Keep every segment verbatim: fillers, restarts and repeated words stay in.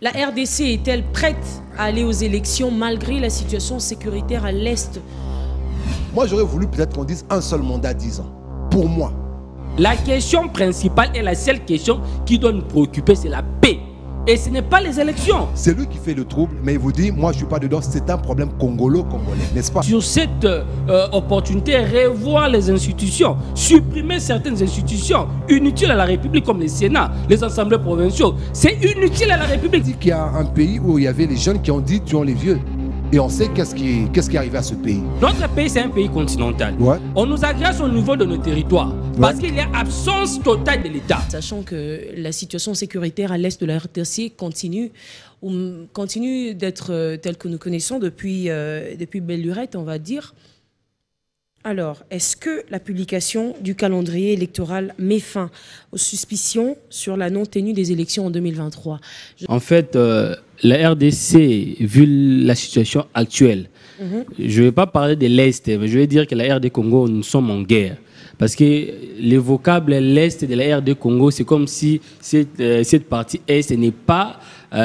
La R D C est-elle prête à aller aux élections malgré la situation sécuritaire à l'Est? Moi, j'aurais voulu peut-être qu'on dise un seul mandat, dix ans. Pour moi. La question principale et la seule question qui doit nous préoccuper, c'est la paix. Et ce n'est pas les élections. C'est lui qui fait le trouble, mais il vous dit, moi je ne suis pas dedans, c'est un problème congolo-congolais, n'est-ce pas? Sur cette euh, opportunité, revoir les institutions, supprimer certaines institutions inutiles à la République comme le Sénat, les assemblées provinciaux, c'est inutile à la République. Il dit qu'il y a un pays où il y avait les jeunes qui ont dit, tuons les vieux. Et on sait qu'est-ce qui, qu'est-ce qui est arrivé à ce pays. Notre pays, c'est un pays continental. Ouais. On nous agresse au niveau de nos territoires. Ouais. Parce qu'il y a absence totale de l'État. Sachant que la situation sécuritaire à l'Est de la R D C continue, ou continue d'être euh, telle que nous connaissons depuis, euh, depuis belle lurette, on va dire. Alors, est-ce que la publication du calendrier électoral met fin aux suspicions sur la non-tenue des élections en deux mille vingt-trois? Je... En fait, euh, la R D C, vu la situation actuelle, mm-hmm. je ne vais pas parler de l'Est, mais je vais dire que la R D Congo, nous sommes en guerre. Parce que le vocable l'Est de la R D Congo, c'est comme si cette, euh, cette partie Est n'est pas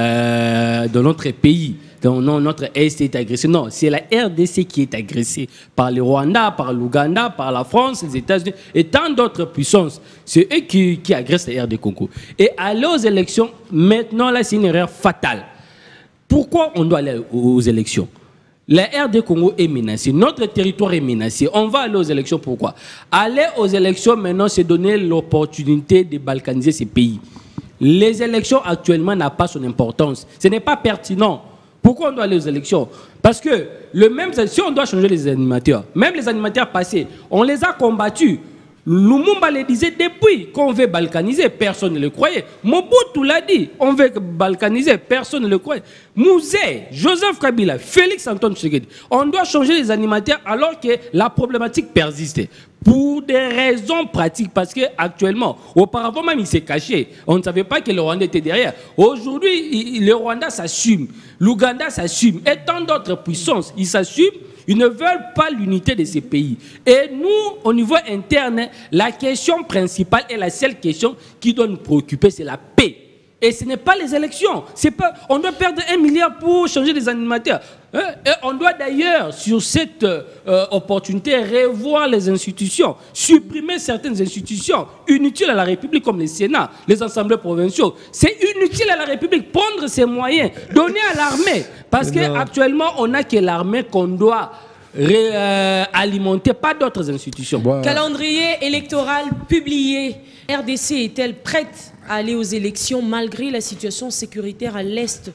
euh, dans notre pays. Donc, non, notre Est est agressé. Non, c'est la R D C qui est agressée par le Rwanda, par l'Ouganda, par la France, les États-Unis et tant d'autres puissances. C'est eux qui, qui agressent la R D Congo. Et aller aux élections, maintenant, là, c'est une erreur fatale. Pourquoi on doit aller aux élections? La R D Congo est menacée, notre territoire est menacé. On va aller aux élections, pourquoi? Aller aux élections, maintenant, c'est donner l'opportunité de balkaniser ces pays. Les élections, actuellement, n'ont pas son importance. Ce n'est pas pertinent. Pourquoi on doit aller aux élections? Parce que le même, si on doit changer les animateurs, même les animateurs passés, on les a combattus. Lumumba le disait depuis qu'on veut balkaniser, personne ne le croyait. Mobutu l'a dit, on veut balkaniser, personne ne le croyait. Mouzé, Joseph Kabila, Félix Antoine Tshisekedi, on doit changer les animateurs alors que la problématique persistait. Pour des raisons pratiques, parce qu'actuellement, auparavant même il s'est caché, on ne savait pas que le Rwanda était derrière. Aujourd'hui, le Rwanda s'assume, l'Ouganda s'assume, et tant d'autres puissances, ils s'assument. Ils ne veulent pas l'unité de ces pays. Et nous, au niveau interne, la question principale et la seule question qui doit nous préoccuper, c'est la paix. Et ce n'est pas les élections. Pas, on doit perdre un milliard pour changer les animateurs. Hein? Et on doit d'ailleurs, sur cette euh, opportunité, revoir les institutions, supprimer certaines institutions inutiles à la République comme le Sénat, les assemblées provinciaux. C'est inutile à la République. Prendre ses moyens, donner à l'armée. Parce qu'actuellement, on n'a que l'armée qu'on doit ré, euh, alimenter, pas d'autres institutions. Ouais. Calendrier électoral publié. R D C est-elle prête à aller aux élections malgré la situation sécuritaire à l'Est?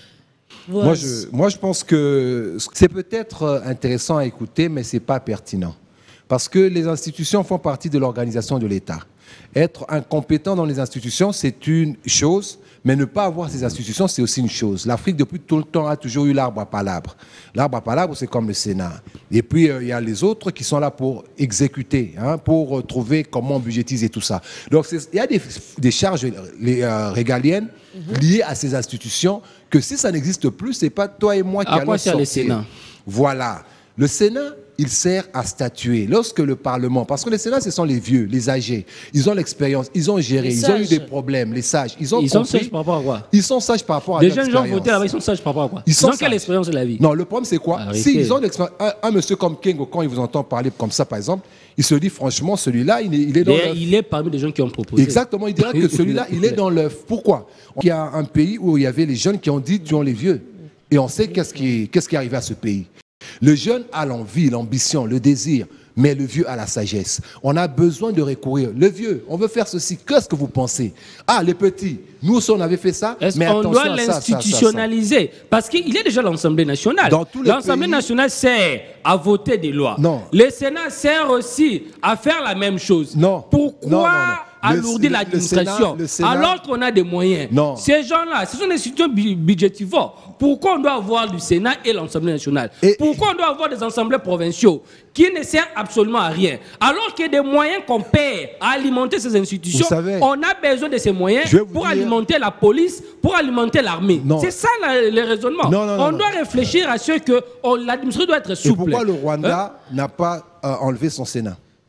Voilà. Moi, je, moi, je pense que c'est peut-être intéressant à écouter, mais ce n'est pas pertinent. Parce que les institutions font partie de l'organisation de l'État. Être incompétent dans les institutions, c'est une chose, mais ne pas avoir ces institutions, c'est aussi une chose. L'Afrique, depuis tout le temps, a toujours eu l'arbre à palabres. L'arbre à palabres, c'est comme le Sénat. Et puis, euh, il y a les autres qui sont là pour exécuter, hein, pour euh, trouver comment budgétiser tout ça. Donc, il y a des, des charges les, euh, régaliennes mm-hmm. liées à ces institutions que si ça n'existe plus, ce n'est pas toi et moi qui à allons quoi sortir. Le Sénat? Voilà. Le Sénat, il sert à statuer. Lorsque le Parlement, parce que le Sénat, ce sont les vieux, les âgés, ils ont l'expérience, ils ont géré, ils ont eu des problèmes, les sages, ils ont Ils compris, sont sages par rapport à quoi? Ils sont sages par rapport à les l'expérience. Les jeunes gens votés là-bas, ils sont sages par rapport à quoi? Ils, ils ont quelle expérience de la vie? Non, le problème c'est quoi? Arrêtez. Si ils ont l'expérience, un, un monsieur comme Kengo, quand il vous entend parler comme ça, par exemple, il se dit franchement, celui-là, il est, il est dans l'œuf. Il est parmi les gens qui ont proposé. Exactement, il dira que celui-là, il est dans l'œuf. Pourquoi? Il y a un pays où il y avait les jeunes qui ont dit tuons les vieux. Et on sait qu'est-ce qui, qu'est-ce qui est arrivé à ce pays. Le jeune a l'envie, l'ambition, le désir, mais le vieux a la sagesse. On a besoin de recourir. Le vieux, on veut faire ceci. Qu'est-ce que vous pensez? Ah, les petits, nous aussi on avait fait ça, mais on attention doit à ça, l'institutionnaliser. Ça, ça, ça. Parce qu'il y a déjà l'Assemblée nationale. L'Assemblée pays... nationale sert à voter des lois. Non. Le Sénat sert aussi à faire la même chose. Non. Pourquoi non, non, non. alourdir l'administration alors qu'on a des moyens? Non. Ces gens-là, ce sont des institutions budgétivores. Pourquoi on doit avoir du Sénat et l'Assemblée nationale? Et pourquoi on doit avoir des assemblées provinciaux qui ne servent absolument à rien? Alors qu'il y a des moyens qu'on perd à alimenter ces institutions, savez, on a besoin de ces moyens pour dire... alimenter la police, pour alimenter l'armée. C'est ça le raisonnement. Non, non, non, on non. doit réfléchir à ce que l'administration doit être souple. Et pourquoi le Rwanda hein? n'a pas euh, enlevé son Sénat?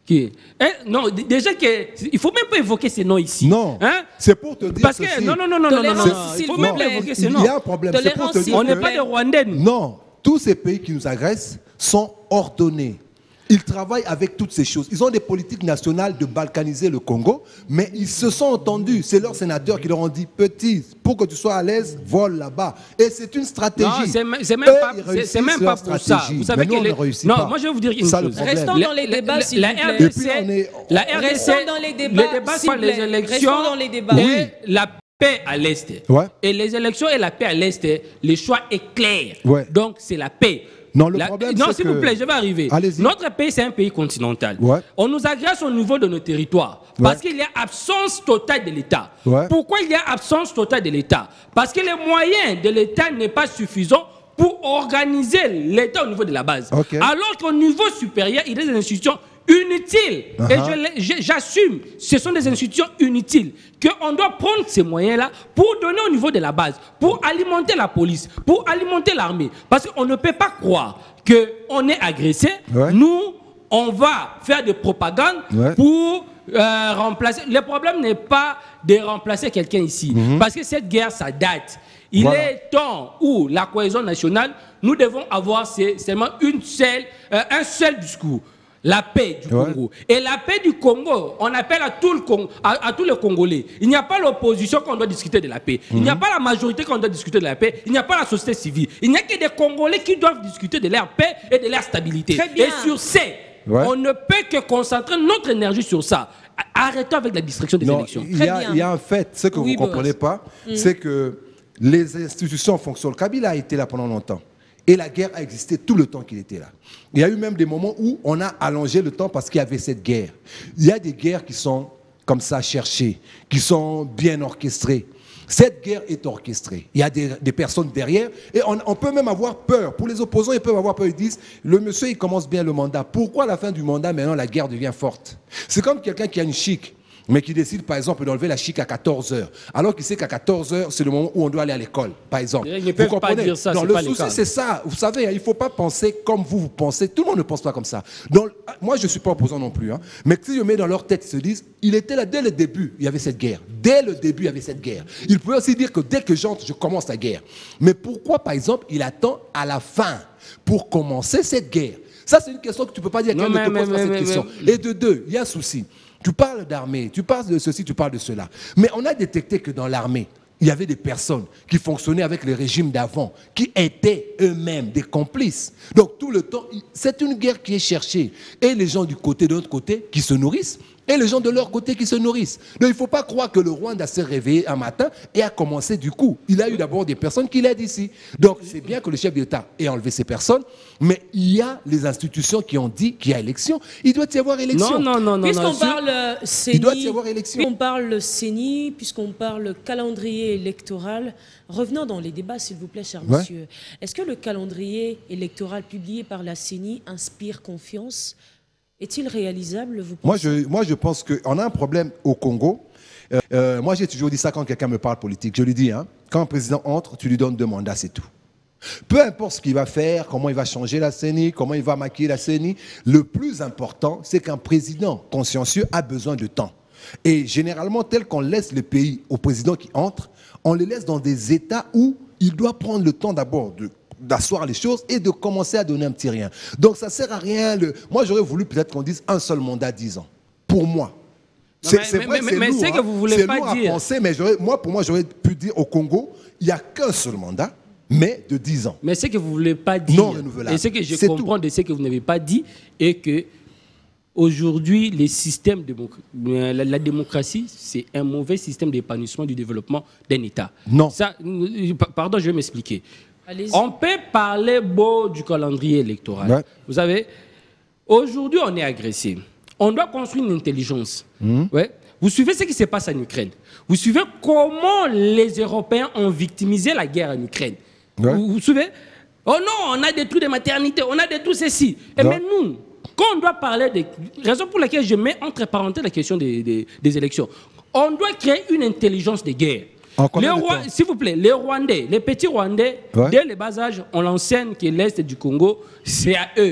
Qui eh, non, déjà que il faut même pas évoquer ces noms ici. Non. Hein? C'est pour te dire parce que ceci. non non non non non non, non. Il faut même pas évoquer ces noms. Il y a un problème. C'est pour te dire on n'est pas des Rwandais. Non, tous ces pays qui nous agressent sont ordonnés. Ils travaillent avec toutes ces choses. Ils ont des politiques nationales de balkaniser le Congo, mais ils se sont entendus. C'est leurs sénateurs qui leur ont dit, petit, pour que tu sois à l'aise, vole là-bas. Et c'est une stratégie. Non, c'est même Eux, pas, c'est même pas pour ça. Vous savez mais nous, que on ne réussit non, pas. moi je vais vous dire une ça, chose. Restons dans les débats, s'il vous plaît. R D C, est... la R D C, Restons dans les débats, les débats sur les élections Restons dans les débats. et oui. la paix à l'Est. Ouais. Et les élections et la paix à l'Est, le choix est clair. Ouais. Donc c'est la paix. Non, le la... problème, non, c'est s'il que... vous plaît, je vais arriver. Notre pays, c'est un pays continental. Ouais. On nous agresse au niveau de nos territoires ouais. parce qu'il y a absence totale de l'État. Ouais. Pourquoi il y a absence totale de l'État? Parce que les moyens de l'État n'est pas suffisant pour organiser l'État au niveau de la base. Okay. Alors qu'au niveau supérieur, il y a des institutions inutiles. Uh-huh. Et j'assume, ce sont des institutions inutiles. Qu'on doit prendre ces moyens-là pour donner au niveau de la base, pour alimenter la police, pour alimenter l'armée. Parce qu'on ne peut pas croire qu'on est agressé. Ouais. Nous, on va faire des propagandes ouais. pour euh, remplacer. Le problème n'est pas de remplacer quelqu'un ici. Mm-hmm. Parce que cette guerre, ça date. Il voilà. est temps où la cohésion nationale, nous devons avoir seulement une seule, euh, un seul discours. La paix du ouais. Congo. Et la paix du Congo, on appelle à, tout le Congo, à, à tous les Congolais. Il n'y a pas l'opposition qu'on doit discuter de la paix. Mm-hmm. Il n'y a pas la majorité qu'on doit discuter de la paix. Il n'y a pas la société civile. Il n'y a que des Congolais qui doivent discuter de leur paix et de leur stabilité. Et sur ce, ouais. on ne peut que concentrer notre énergie sur ça. Arrêtons avec la distraction des non, élections. Il y, a, il y a un fait, ce que oui, vous ne comprenez pas, mm. c'est que les institutions fonctionnent. Kabila a été là pendant longtemps. Et la guerre a existé tout le temps qu'il était là. Il y a eu même des moments où on a allongé le temps parce qu'il y avait cette guerre. Il y a des guerres qui sont comme ça cherchées, qui sont bien orchestrées. Cette guerre est orchestrée. Il y a des, des personnes derrière et on, on peut même avoir peur. Pour les opposants, ils peuvent avoir peur. Ils disent, le monsieur, il commence bien le mandat. Pourquoi à la fin du mandat, maintenant, la guerre devient forte? C'est comme quelqu'un qui a une chic, mais qui décide, par exemple, d'enlever la chic à quatorze heures. Alors qu'il sait qu'à quatorze heures, c'est le moment où on doit aller à l'école, par exemple. Ils ne peuvent vous comprenez? Pas dire ça, non, c'est le pas souci, c'est ça. Vous savez, il ne faut pas penser comme vous, vous pensez. Tout le monde ne pense pas comme ça. Donc, moi, je ne suis pas opposant non plus. Hein. Mais si je mets dans leur tête, ils se disent, il était là dès le début, il y avait cette guerre. Dès le début, il y avait cette guerre. Il peut aussi dire que dès que j'entre, je commence la guerre. Mais pourquoi, par exemple, il attend à la fin pour commencer cette guerre? Ça, c'est une question que tu ne peux pas dire. Quelqu'un ne te pose pas cette mais, question. Mais, mais... Et de deux, il y a un souci. Tu parles d'armée, tu parles de ceci, tu parles de cela. Mais on a détecté que dans l'armée, il y avait des personnes qui fonctionnaient avec le régime d'avant, qui étaient eux-mêmes des complices. Donc tout le temps, c'est une guerre qui est cherchée. Et les gens du côté de l'autre côté qui se nourrissent, et les gens de leur côté qui se nourrissent. Donc il ne faut pas croire que le Rwanda s'est réveillé un matin et a commencé du coup. Il a eu d'abord des personnes qui l'aident ici. Donc c'est bien que le chef d'État ait enlevé ces personnes, mais il y a les institutions qui ont dit qu'il y a élection. Il doit y avoir élection. Non, non, non. Puisqu'on non, parle euh, C E N I, il doit y avoir élection. Puisqu'on parle C E N I, puisqu'on parle calendrier électoral, revenons dans les débats, s'il vous plaît, cher ouais. monsieur. Est-ce que le calendrier électoral publié par la C E N I inspire confiance ? Est-il réalisable, vous pensez? Moi, je, moi, je pense qu'on a un problème au Congo. Euh, euh, moi, j'ai toujours dit ça quand quelqu'un me parle politique. Je lui dis, hein, quand un président entre, tu lui donnes deux mandats, c'est tout. Peu importe ce qu'il va faire, comment il va changer la C E N I, comment il va maquiller la C E N I, le plus important, c'est qu'un président consciencieux a besoin de temps. Et généralement, tel qu'on laisse le pays au président qui entre, on le laisse dans des états où il doit prendre le temps d'abord de d'asseoir les choses et de commencer à donner un petit rien. Donc ça ne sert à rien. Le... Moi, j'aurais voulu peut-être qu'on dise un seul mandat, dix ans. Pour moi. C'est vrai, c'est lourd. C'est que vous voulez pas lourd dire. à penser, mais moi, pour moi, j'aurais pu dire au Congo, il n'y a qu'un seul mandat, mais de dix ans. Mais c'est que vous ne voulez pas dire. Non renouvelable. Et ce que je comprends tout. de ce que vous n'avez pas dit est que aujourd'hui, les systèmes démoc- la, la démocratie, c'est un mauvais système d'épanouissement du développement d'un État. Non. Ça, pardon, je vais m'expliquer. On peut parler beau du calendrier électoral. Ouais. Vous savez, aujourd'hui, on est agressé. On doit construire une intelligence. Mmh. Ouais. Vous suivez ce qui se passe en Ukraine. Vous suivez comment les Européens ont victimisé la guerre en Ukraine. Ouais. Vous vous suivez? Oh non, on a détruit des maternités, on a détruit ceci. Et mais nous, quand on doit parler des raisons pour lesquelles je mets entre parenthèses la question des, des, des élections, on doit créer une intelligence de guerre. Les Roi... S'il vous plaît, les Rwandais, les petits Rwandais, ouais. dès le bas âge, on l'enseigne que l'Est du Congo, c'est à eux.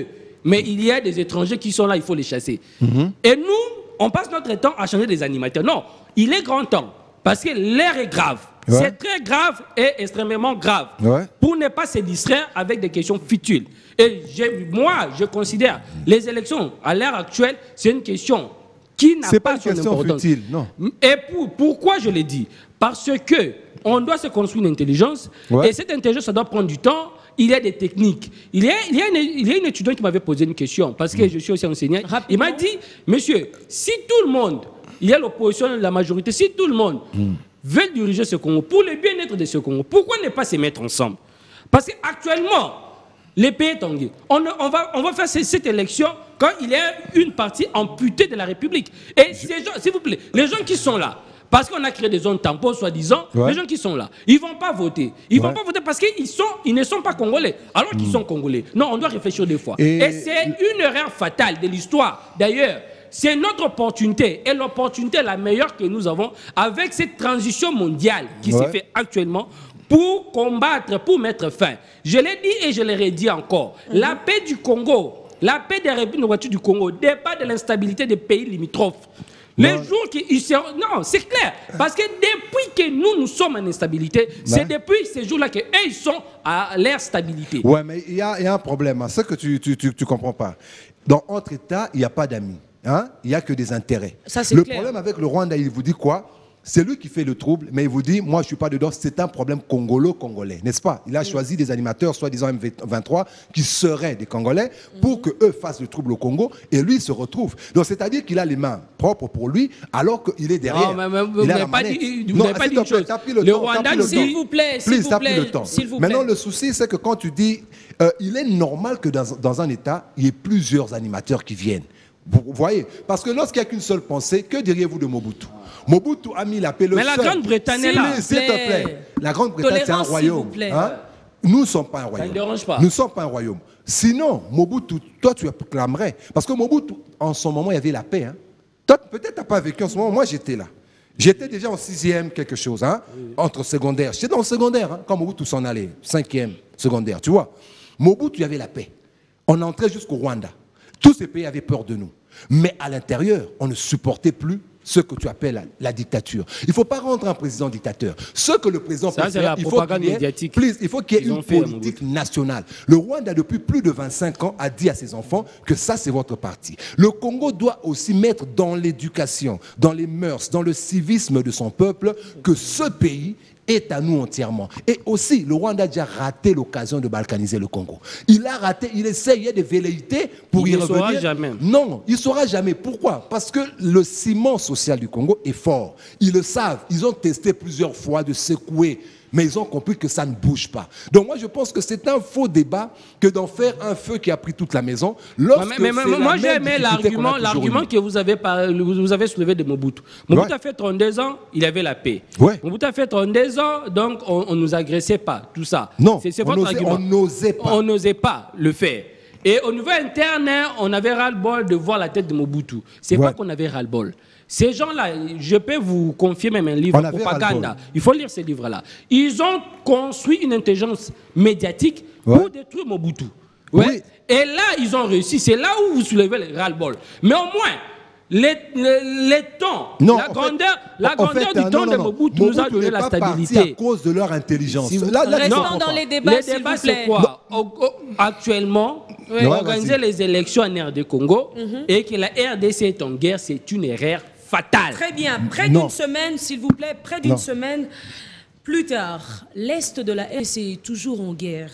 Mais il y a des étrangers qui sont là, il faut les chasser. Mm-hmm. Et nous, on passe notre temps à changer des animateurs. Non, il est grand temps. Parce que l'air est grave. Ouais. C'est très grave et extrêmement grave. Ouais. Pour ne pas se distraire avec des questions futiles. Et moi, je considère les élections à l'heure actuelle, c'est une question qui n'a pas, pas son importance. C'est pas une question futile, non. Et pour, pourquoi je l'ai dit? Parce que on doit se construire une intelligence. Ouais. Et cette intelligence, ça doit prendre du temps. Il y a des techniques. Il y a, il y a, une, il y a une étudiante qui m'avait posé une question, parce que mmh. je suis aussi enseignant. Rapidement. Il m'a dit, monsieur, si tout le monde, il y a l'opposition, la majorité, si tout le monde mmh. veut diriger ce Congo, pour le bien-être de ce Congo, pourquoi ne pas se mettre ensemble? Parce qu'actuellement, les pays est en guerre. On, on, va, on va faire cette élection quand il y a une partie amputée de la République. Et ces gens, s'il vous plaît, les gens qui sont là, parce qu'on a créé des zones tampons, soi-disant, ouais. les gens qui sont là, ils ne vont pas voter. Ils ne ouais. vont pas voter parce qu'ils sont, ils ne sont pas congolais, alors qu'ils mmh. sont congolais. Non, on doit réfléchir des fois. Et, Et c'est une erreur fatale de l'histoire. D'ailleurs, c'est notre opportunité. Et l'opportunité la meilleure que nous avons avec cette transition mondiale qui ouais. se fait actuellement pour combattre, pour mettre fin. Je l'ai dit et je l'ai redit encore. Mmh. La paix du Congo, la paix des républiques du Congo dépend de l'instabilité des pays limitrophes. Les non. jours qui... Non, c'est clair. Parce que depuis que nous, nous sommes en instabilité, c'est depuis ces jours-là qu'eux, ils sont à leur stabilité. Oui, mais il y, y a un problème. Hein. C'est que tu ne comprends pas. Dans entre États, il n'y a pas d'amis. Hein? Il n'y a que des intérêts. Ça, le clair. problème avec le Rwanda, il vous dit quoi? C'est lui qui fait le trouble, mais il vous dit, moi je ne suis pas dedans, c'est un problème congolo-congolais, n'est-ce pas? Il a oui. choisi des animateurs, soi-disant M vingt-trois, qui seraient des Congolais, pour mm-hmm. qu'eux fassent le trouble au Congo, et lui se retrouve. Donc c'est-à-dire qu'il a les mains propres pour lui, alors qu'il est derrière. Non, mais, mais, vous n'avez pas dit, vous n'avez pas dit une chose. Le, le Rwanda, s'il vous plaît, s'il vous plaît, s'il vous plaît. Maintenant, le souci, c'est que quand tu dis, euh, il est normal que dans, dans un État, il y ait plusieurs animateurs qui viennent. Vous voyez? Parce que lorsqu'il n'y a qu'une seule pensée, que diriez-vous de Mobutu? Mobutu a mis la paix le Mais la Grande-Bretagne est là. S'il te plaît. La Grande-Bretagne, c'est un royaume. Hein? Nous ne sommes pas un royaume. Ça ne dérange pas. Nous ne sommes pas un royaume. Sinon, Mobutu, toi, tu proclamerais. Parce que Mobutu, en ce moment, il y avait la paix. Hein? Toi, peut-être tu n'as pas vécu en ce moment. Moi, j'étais là. J'étais déjà en sixième quelque chose, hein? Oui. Entre secondaire. J'étais dans le secondaire, hein? Quand Mobutu s'en allait. Cinquième secondaire, tu vois. Mobutu, il y avait la paix. On entrait jusqu'au Rwanda. Tous ces pays avaient peur de nous. Mais à l'intérieur, on ne supportait plus ce que tu appelles la, la dictature. Il ne faut pas rendre un président dictateur. Ce que le président ça, peut faire, il faut qu'il y ait, please, il faut qu'il y ait une politique nationale. Le Rwanda, depuis plus de vingt-cinq ans, a dit à ses enfants que ça, c'est votre parti. Le Congo doit aussi mettre dans l'éducation, dans les mœurs, dans le civisme de son peuple, que ce pays est à nous entièrement. Et aussi, le Rwanda a déjà raté l'occasion de balkaniser le Congo. Il a raté, il essaie, il y a des velléités pour il y revenir. Il ne saura jamais. Non, il ne saura jamais. Pourquoi? Parce que le ciment social du Congo est fort. Ils le savent. Ils ont testé plusieurs fois de secouer, mais ils ont compris que ça ne bouge pas. Donc moi, je pense que c'est un faux débat que d'en faire un feu qui a pris toute la maison. Mais, mais, mais moi, j'ai aimé l'argument l'argument que vous avez, par, vous avez soulevé de Mobutu. Mobutu ouais. a fait trente-deux ans, il avait la paix. Ouais. Mobutu a fait trente-deux ans, donc on ne nous agressait pas, tout ça. Non, c'est votre argument. On n'osait pas. On n'osait pas le faire. Et au niveau interne, on avait ras-le-bol de voir la tête de Mobutu. C'est ouais. pas qu'on avait ras-le-bol. Ces gens-là, je peux vous confier même un livre propagande. Il faut lire ces livres-là. Ils ont construit une intelligence médiatique ouais. pour détruire Mobutu. Ouais. Oui. Et là, ils ont réussi. C'est là où vous soulevez le ras-le-bol. Mais au moins, les, les, les temps, non, la grandeur, fait, la grandeur fait, du non, temps non, non. de Mobutu, Mobutu nous a donné la stabilité. À cause de leur intelligence. Si là, là, Restons non, dans les débats, les débats, c'est quoi? Actuellement, oui. organiser les élections en R D Congo mm-hmm. et que la R D C est en guerre, c'est une erreur fatale. Très bien. Près d'une semaine, s'il vous plaît, près d'une semaine plus tard, l'Est de la R D C est toujours en guerre.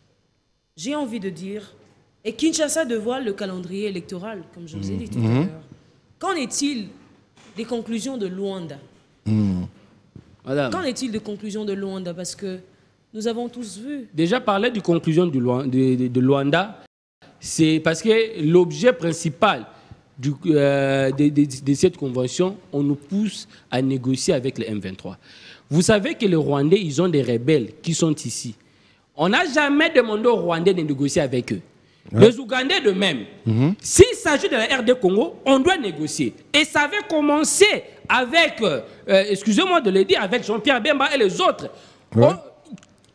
J'ai envie de dire, et Kinshasa dévoile le calendrier électoral, comme je vous ai dit tout mm-hmm. à l'heure. Qu'en est-il des conclusions de Luanda mm. Madame. Qu'en est-il des conclusions de Luanda? Parce que nous avons tous vu. Déjà, parler des conclusions de, Luanda, de, de, de Luanda, c'est parce que l'objet principal du, euh, de, de, de cette convention, on nous pousse à négocier avec les M vingt-trois. Vous savez que les Rwandais, ils ont des rebelles qui sont ici. On n'a jamais demandé aux Rwandais de négocier avec eux. Ouais. Les Ougandais de même. Mm-hmm. S'il s'agit de la R D Congo, on doit négocier. Et ça avait commencé avec, euh, excusez-moi de le dire, avec Jean-Pierre Bemba et les autres, ouais. on, qui ont fait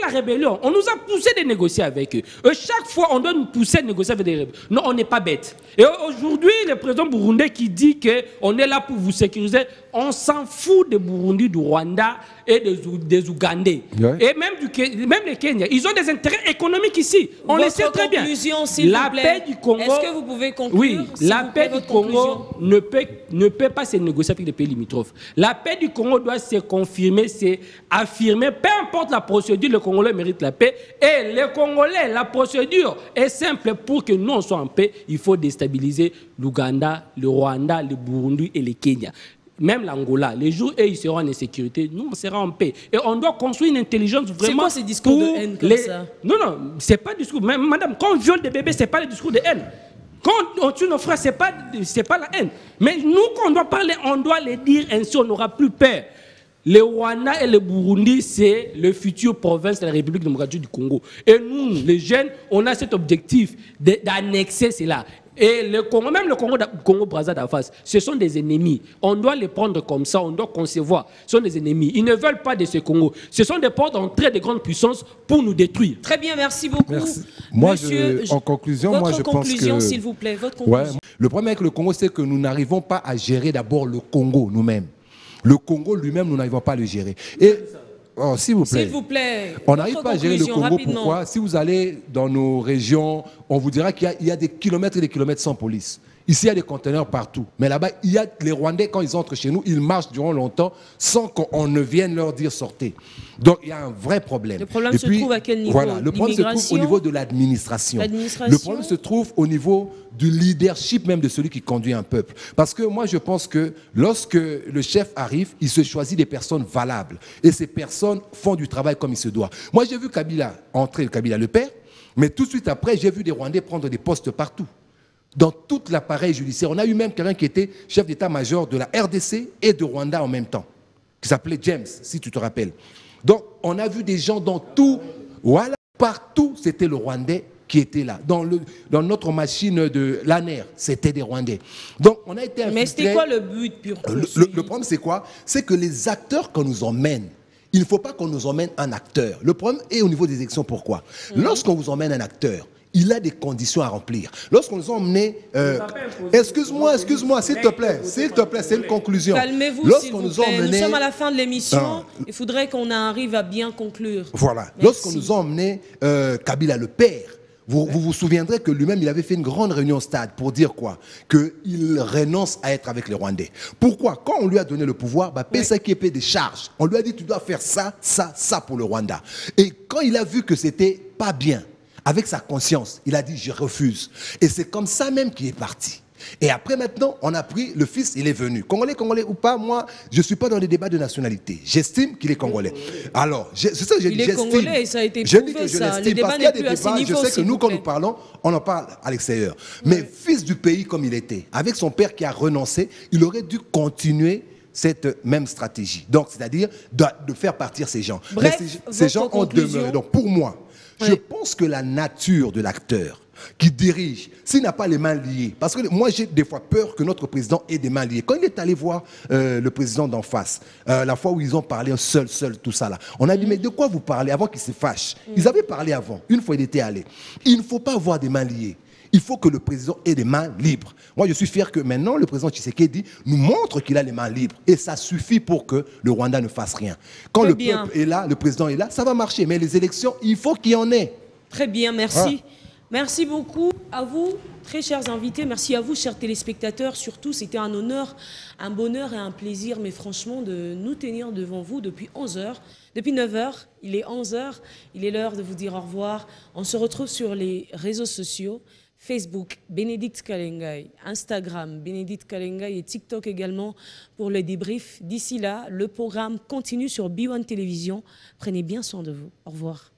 la rébellion. On nous a poussé de négocier avec eux. Et chaque fois, on doit nous pousser de négocier avec des rebelles. Non, on n'est pas bête. Et aujourd'hui, le président burundais qui dit qu'on est là pour vous sécuriser, on s'en fout des Burundi, du Rwanda et des, des Ougandais. Ouais. Et même, du, même les Kenyans. Ils ont des intérêts économiques ici. On le sait très bien. La paix du Congo... Est-ce que vous pouvez conclure? Oui, la paix du Congo ne peut, ne peut pas se négocier avec les pays limitrophes. La paix du Congo doit se confirmer, se affirmer. Peu importe la procédure, le Congolais mérite la paix. Et les Congolais, la procédure est simple. Pour que nous, on soit en paix, il faut déstabiliser l'Ouganda, le Rwanda, le Burundi et le Kenya. Même l'Angola, les jours où ils seront en insécurité, nous, on sera en paix. Et on doit construire une intelligence vraiment... C'est quoi ces discours de haine comme les... ça? Non, non, c'est pas du discours. Même, madame, quand on viole des bébés, c'est pas le discours de haine. Quand on tue nos frères, c'est pas, c'est pas la haine. Mais nous, quand on doit parler, on doit les dire ainsi, on n'aura plus peur. Le Rwanda et le Burundi, c'est le futur province de la République démocratique du Congo. Et nous, les jeunes, on a cet objectif d'annexer cela. Et le Congo, même le Congo, Congo Brazza d'Afas, ce sont des ennemis. On doit les prendre comme ça, on doit concevoir. Ce sont des ennemis. Ils ne veulent pas de ce Congo. Ce sont des portes d'entrée de grandes puissances pour nous détruire. Très bien, merci beaucoup. Merci. Moi, Monsieur, je, en conclusion, votre moi, je conclusion, pense que... s'il vous plaît, votre conclusion. Ouais, le problème avec le Congo, c'est que nous n'arrivons pas à gérer d'abord le Congo nous-mêmes. Le Congo lui-même, nous n'arrivons pas à le gérer. Et... Oh, s'il vous plaît. S'il vous plaît. On n'arrive pas à gérer le Congo. Rapidement. Pourquoi? Si vous allez dans nos régions, on vous dira qu'il y, y a des kilomètres et des kilomètres sans police. Ici, il y a des conteneurs partout. Mais là-bas, il y a les Rwandais, quand ils entrent chez nous, ils marchent durant longtemps sans qu'on ne vienne leur dire sortez. Donc, il y a un vrai problème. Le problème et se puis, trouve à quel niveau? Voilà, le problème se trouve au niveau de l'administration. Le problème se trouve au niveau du leadership même de celui qui conduit un peuple. Parce que moi, je pense que lorsque le chef arrive, il se choisit des personnes valables. Et ces personnes font du travail comme il se doit. Moi, j'ai vu Kabila entrer, Kabila le père, mais tout de suite après, j'ai vu des Rwandais prendre des postes partout. Dans tout l'appareil judiciaire. On a eu même quelqu'un qui était chef d'état-major de la R D C et de Rwanda en même temps, qui s'appelait James, si tu te rappelles. Donc, on a vu des gens dans tout, voilà, partout, c'était le Rwandais qui était là. Dans, le, dans notre machine de l'A N R, c'était des Rwandais. Donc, on a été infiltrés. Mais c'était quoi le but pur le, le, le problème, c'est quoi? C'est que les acteurs qu'on nous emmène, il ne faut pas qu'on nous emmène un acteur. Le problème est au niveau des élections. Pourquoi? Mmh. Lorsqu'on vous emmène un acteur, il a des conditions à remplir. Lorsqu'on nous a emmenés... Euh, excuse-moi, excuse-moi, s'il te plaît, s'il te plaît, c'est une conclusion. Calmez-vous, s'il vous plaît. Emmenés... Nous sommes à la fin de l'émission. Ah. Il faudrait qu'on arrive à bien conclure. Voilà. Lorsqu'on nous a emmenés euh, Kabila le père, vous, vous vous souviendrez que lui-même, il avait fait une grande réunion au stade pour dire quoi? Qu'il renonce à être avec les Rwandais. Pourquoi? Quand on lui a donné le pouvoir, bah, P C qui épée des charges. On lui a dit, tu dois faire ça, ça, ça pour le Rwanda. Et quand il a vu que c'était pas bien, avec sa conscience, il a dit, je refuse. Et c'est comme ça même qu'il est parti. Et après, maintenant, on a pris le fils, il est venu. Congolais, Congolais ou pas, moi, je ne suis pas dans les débats de nationalité. J'estime qu'il est Congolais. Alors, c'est ça que j'ai dit, j'estime. Il est Congolais et ça a été prouvé, je dis que je l'estime parce qu'il y a des débats, je sais que nous, quand nous parlons, on en parle à l'extérieur. Mais ouais. Fils du pays comme il était, avec son père qui a renoncé, il aurait dû continuer cette même stratégie. Donc, c'est-à-dire de, de faire partir ces gens. Bref, ces, ces gens ont demeuré. Donc, pour moi, oui. Je pense que la nature de l'acteur qui dirige, s'il n'a pas les mains liées, parce que moi j'ai des fois peur que notre président ait des mains liées. Quand il est allé voir euh, le président d'en face, euh, la fois où ils ont parlé seul, seul, tout ça là, on a dit, mmh. mais de quoi vous parlez avant qu'il se fâche? mmh. Ils avaient parlé avant, une fois il était allé. Il ne faut pas avoir des mains liées. Il faut que le président ait des mains libres. Moi, je suis fier que maintenant, le président Tshisekedi nous montre qu'il a les mains libres. Et ça suffit pour que le Rwanda ne fasse rien. Quand Très le bien. peuple est là, le président est là, ça va marcher. Mais les élections, il faut qu'il y en ait. Très bien, merci. Ah. Merci beaucoup à vous, très chers invités. Merci à vous, chers téléspectateurs. Surtout, c'était un honneur, un bonheur et un plaisir, mais franchement, de nous tenir devant vous depuis onze heures. Depuis neuf heures, il est onze heures. Il est l'heure de vous dire au revoir. On se retrouve sur les réseaux sociaux. Facebook, Bénédicte Kalengai, Instagram, Bénédicte Kalengai et TikTok également pour le débrief. D'ici là, le programme continue sur B un Télévision. Prenez bien soin de vous. Au revoir.